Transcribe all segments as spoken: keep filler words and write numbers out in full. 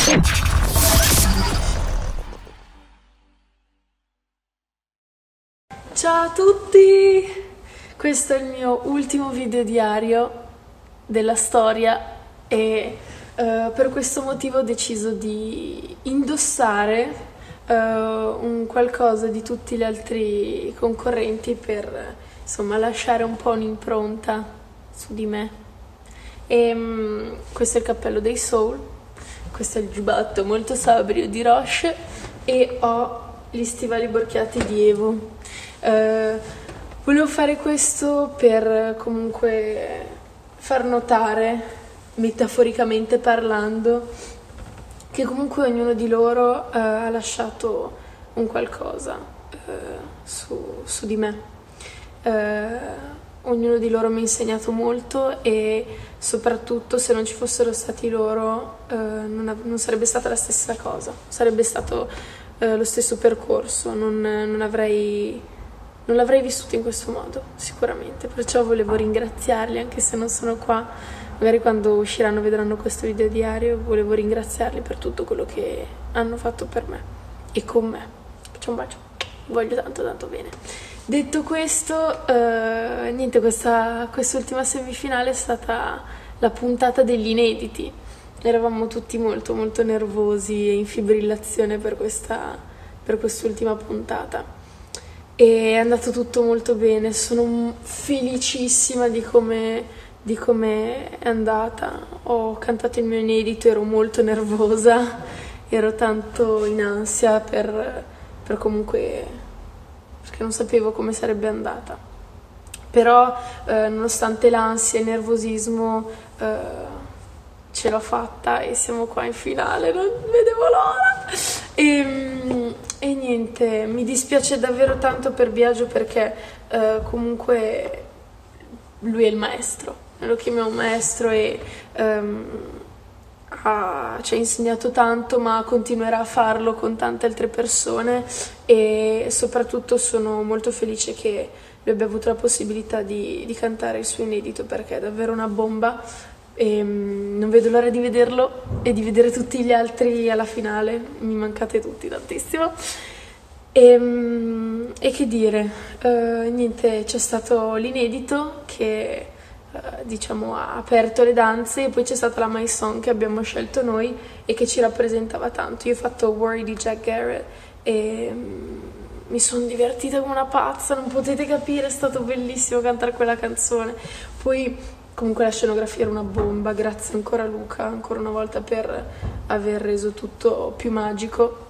Ciao a tutti! Questo è il mio ultimo video diario della storia e uh, per questo motivo ho deciso di indossare uh, un qualcosa di tutti gli altri concorrenti per insomma lasciare un po' un'impronta su di me. E, um, questo è il cappello dei Soul, questo è il giubbotto molto sobrio di Roche e ho gli stivali borchiati di Evo. Uh, volevo fare questo per comunque far notare, metaforicamente parlando, che comunque ognuno di loro uh, ha lasciato un qualcosa uh, su, su di me. Uh, ognuno di loro mi ha insegnato molto e soprattutto se non ci fossero stati loro uh, non, av- non sarebbe stata la stessa cosa, sarebbe stato uh, lo stesso percorso, non, non avrei... Non l'avrei vissuto in questo modo, sicuramente, perciò volevo ringraziarli, anche se non sono qua, magari quando usciranno vedranno questo video diario, volevo ringraziarli per tutto quello che hanno fatto per me e con me. Faccio un bacio, vi voglio tanto tanto bene. Detto questo, eh, niente, questa quest'ultima semifinale è stata la puntata degli inediti. Eravamo tutti molto molto nervosi e in fibrillazione per questa, per quest'ultima puntata. E è andato tutto molto bene, sono felicissima di come, di come è andata. Ho cantato il mio inedito, ero molto nervosa, ero tanto in ansia per, per comunque, perché non sapevo come sarebbe andata. Però eh, nonostante l'ansia e il nervosismo eh, ce l'ho fatta e siamo qua in finale, non vedevo l'ora. E, e niente, mi dispiace davvero tanto per Biagio perché eh, comunque lui è il maestro, lo chiamiamo maestro e um, ha, ci ha insegnato tanto, ma continuerà a farlo con tante altre persone e soprattutto sono molto felice che lui abbia avuto la possibilità di, di cantare il suo inedito perché è davvero una bomba. E non vedo l'ora di vederlo e di vedere tutti gli altri alla finale, mi mancate tutti tantissimo. E, e che dire, uh, niente, c'è stato l'inedito che uh, diciamo ha aperto le danze e poi c'è stata la My Song che abbiamo scelto noi e che ci rappresentava tanto. Io ho fatto Worry di Jack Garrett e um, mi sono divertita come una pazza, non potete capire, è stato bellissimo cantare quella canzone. Poi comunque la scenografia era una bomba, grazie ancora a Luca, ancora una volta per aver reso tutto più magico.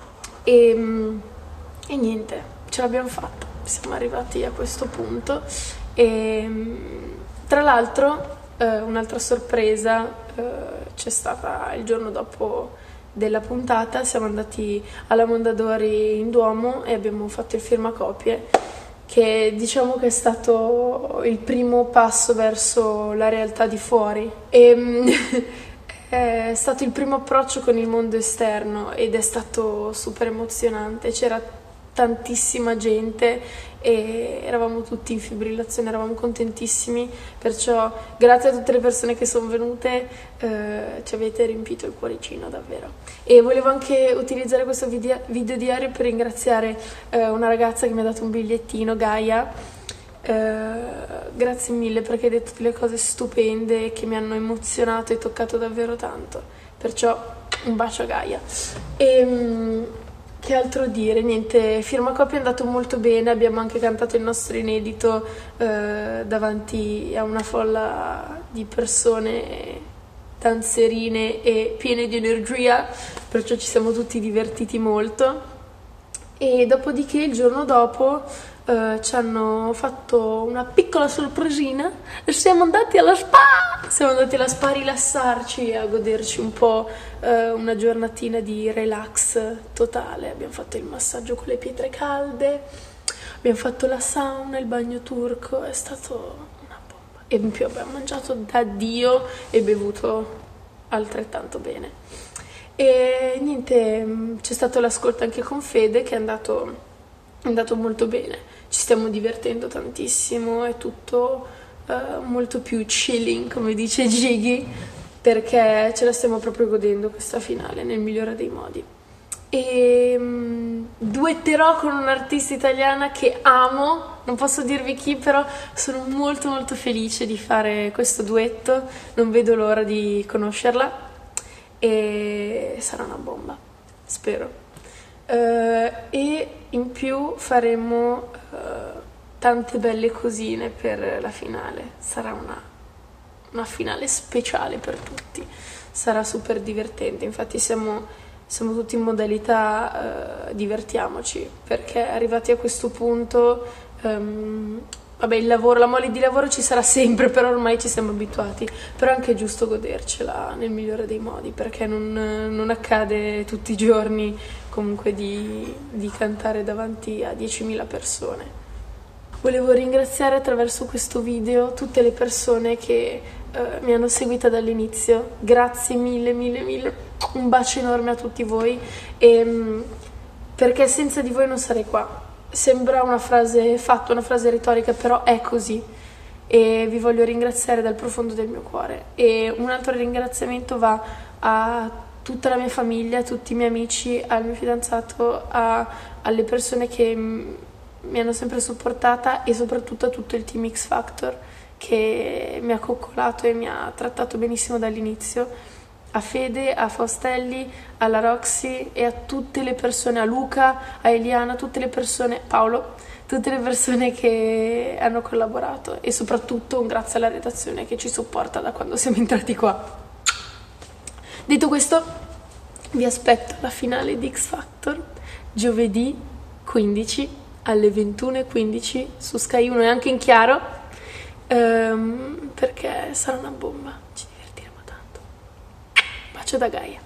E, e niente, ce l'abbiamo fatta, siamo arrivati a questo punto. E tra l'altro eh, un'altra sorpresa eh, c'è stata il giorno dopo della puntata, siamo andati alla Mondadori in Duomo e abbiamo fatto il firmacopie, che diciamo che è stato il primo passo verso la realtà di fuori e è stato il primo approccio con il mondo esterno ed è stato super emozionante, c'era tantissima gente e eravamo tutti in fibrillazione, eravamo contentissimi, perciò grazie a tutte le persone che sono venute, eh, ci avete riempito il cuoricino davvero. E volevo anche utilizzare questo video, video diario per ringraziare eh, una ragazza che mi ha dato un bigliettino, Gaia. Eh, grazie mille perché hai detto delle cose stupende che mi hanno emozionato e toccato davvero tanto, perciò un bacio a Gaia. E, che altro dire? Niente, firmacopie è andato molto bene, abbiamo anche cantato il nostro inedito eh, davanti a una folla di persone danzerine e piene di energia, perciò ci siamo tutti divertiti molto. E dopodiché il giorno dopo eh, ci hanno fatto una piccola sorpresina e siamo andati alla spa! Siamo andati alla spa a rilassarci e a goderci un po' eh, una giornatina di relax totale. Abbiamo fatto il massaggio con le pietre calde, abbiamo fatto la sauna, il bagno turco, è stato una bomba. E in più abbiamo mangiato da Dio e bevuto altrettanto bene. E niente, c'è stato l'ascolto anche con Fede che è andato, è andato molto bene, ci stiamo divertendo tantissimo, è tutto uh, molto più chilling come dice Gigi perché ce la stiamo proprio godendo questa finale nel migliore dei modi. E um, duetterò con un'artista italiana che amo, non posso dirvi chi, però sono molto molto felice di fare questo duetto, non vedo l'ora di conoscerla e sarà una bomba, spero. Uh, e in più faremo uh, tante belle cosine per la finale, sarà una, una finale speciale per tutti, sarà super divertente, infatti siamo, siamo tutti in modalità uh, divertiamoci, perché arrivati a questo punto um, vabbè, il lavoro, la mole di lavoro ci sarà sempre, però ormai ci siamo abituati, però è anche giusto godercela nel migliore dei modi, perché non, non accade tutti i giorni comunque di, di cantare davanti a diecimila persone. Volevo ringraziare attraverso questo video tutte le persone che eh, mi hanno seguita dall'inizio, grazie mille mille mille, un bacio enorme a tutti voi, e, perché senza di voi non sarei qua. Sembra una frase fatta, una frase retorica, però è così e vi voglio ringraziare dal profondo del mio cuore. E un altro ringraziamento va a tutta la mia famiglia, a tutti i miei amici, al mio fidanzato, a, alle persone che m- mi hanno sempre supportata e soprattutto a tutto il team X Factor che mi ha coccolato e mi ha trattato benissimo dall'inizio. A Fede, a Faustelli, alla Roxy e a tutte le persone, a Luca, a Eliana, a tutte le persone, Paolo, tutte le persone che hanno collaborato e soprattutto un grazie alla redazione che ci supporta da quando siamo entrati qua. Detto questo, vi aspetto alla finale di X Factor giovedì quindici alle ventuno e quindici su Sky uno e anche in chiaro, ehm, perché sarà una bomba. Ci divertiremo tanto. Bacio da Gaia.